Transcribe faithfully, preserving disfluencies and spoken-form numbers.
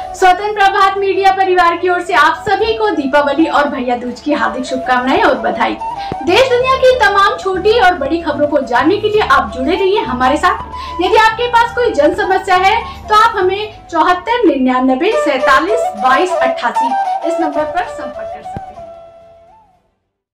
स्वतंत्र प्रभात मीडिया परिवार की ओर से आप सभी को दीपावली और भैया दूज की हार्दिक शुभकामनाएं और बधाई। देश दुनिया की तमाम छोटी और बड़ी खबरों को जानने के लिए आप जुड़े रहिए हमारे साथ। यदि आपके पास कोई जन समस्या है तो आप हमें चौहत्तर निन्यानबे सैतालीस बाईस अट्ठासी इस नंबर पर संपर्क कर सकते हैं।